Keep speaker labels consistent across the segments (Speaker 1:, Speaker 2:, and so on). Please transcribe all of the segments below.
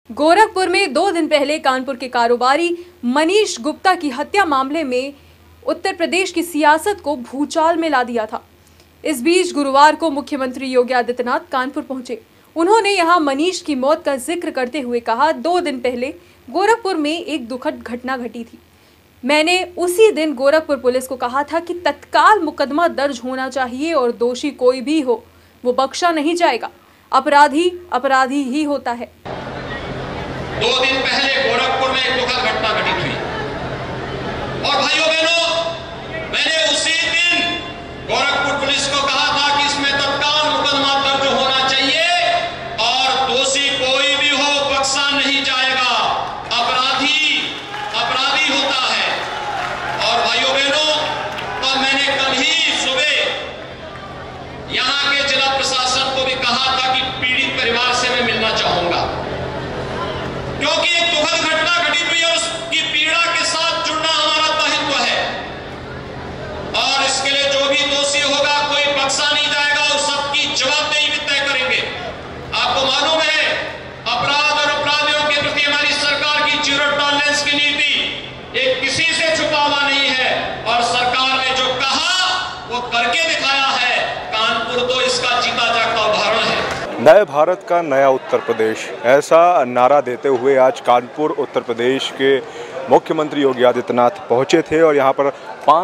Speaker 1: गोरखपुर में 2 दिन पहले कानपुर के कारोबारी मनीष गुप्ता की हत्या मामले में उत्तर प्रदेश की सियासत को भूचाल में ला दिया था। इस बीच गुरुवार को मुख्यमंत्री योगी आदित्यनाथ कानपुर पहुंचे। उन्होंने यहां मनीष की मौत का जिक्र करते हुए कहा, 2 दिन पहले गोरखपुर में एक दुखद घटना घटी थी। मैंने उसी दिन गोरखपुर पुलिस को कहा था कि तत्काल मुकदमा दर्ज होना चाहिए और दोषी कोई भी हो वो बख्शा नहीं जाएगा। अपराधी अपराधी ही होता है।
Speaker 2: 2 दिन पहले गोरखपुर में एक दुखद घटना घटी थी और भाइयों बहनों, मैंने उसी दिन गोरखपुर पुलिस को कहा था कि इसमें तत्काल मुकदमा दर्ज होना चाहिए और दोषी कोई भी हो बख्शा नहीं जाएगा। अपराधी अपराधी होता है। और भाइयों बहनों, तो मैंने कल ही सुबह यहां के जिला प्रशासन को भी कहा था कि पीड़ित परिवार से मैं मिलना चाहूंगा, क्योंकि एक दुखद घटना घटित हुई और उसकी पीड़ा के साथ जुड़ना हमारा दायित्व है और इसके लिए जो भी दोषी होगा कोई बख्शा नहीं जाएगा और सबकी जवाबदेही भी तय करेंगे। आपको मालूम है, अपराध और अपराधियों के प्रति हमारी सरकार की जीरो टॉलरेंस की नीति एक किसी से छुपा हुआ नहीं है और सरकार ने जो कहा वो करके दिखाया है। कानपुर तो इसका जीता जागता उदाहरण है।
Speaker 3: नए भारत का नया उत्तर प्रदेश, ऐसा नारा देते हुए आज कानपुर उत्तर प्रदेश के मुख्यमंत्री योगी आदित्यनाथ पहुंचे थे और यहां पर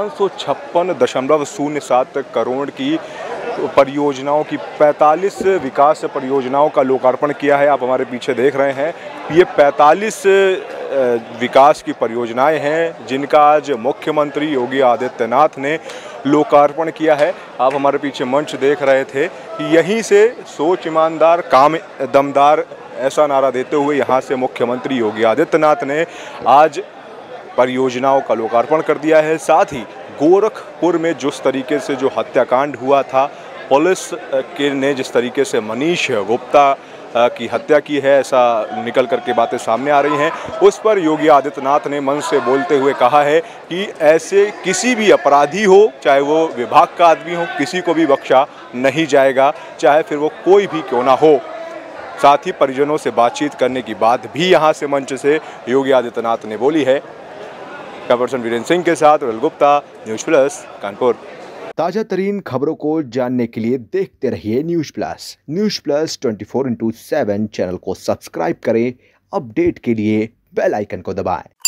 Speaker 3: 556.07 करोड़ की परियोजनाओं की 45 विकास परियोजनाओं का लोकार्पण किया है। आप हमारे पीछे देख रहे हैं, ये 45 विकास की परियोजनाएं हैं जिनका आज मुख्यमंत्री योगी आदित्यनाथ ने लोकार्पण किया है। आप हमारे पीछे मंच देख रहे थे कि यहीं से सोच ईमानदार काम दमदार, ऐसा नारा देते हुए यहाँ से मुख्यमंत्री योगी आदित्यनाथ ने आज परियोजनाओं का लोकार्पण कर दिया है। साथ ही गोरखपुर में जिस तरीके से जो हत्याकांड हुआ था, पुलिस के ने जिस तरीके से मनीष गुप्ता की हत्या की है, ऐसा निकल कर के बातें सामने आ रही हैं, उस पर योगी आदित्यनाथ ने मंच से बोलते हुए कहा है कि ऐसे किसी भी अपराधी हो, चाहे वो विभाग का आदमी हो, किसी को भी बख्शा नहीं जाएगा, चाहे फिर वो कोई भी क्यों ना हो। साथ ही परिजनों से बातचीत करने की बात भी यहाँ से मंच से योगी आदित्यनाथ ने बोली है। कैमरापर्सन वीरेंद्र सिंह के साथ रुल गुप्ता, न्यूज़ प्लस, कानपुर।
Speaker 4: ताज़ा तरीन खबरों को जानने के लिए देखते रहिए न्यूज़ प्लस 24/7 चैनल को सब्सक्राइब करें। अपडेट के लिए बेल आइकन को दबाएं।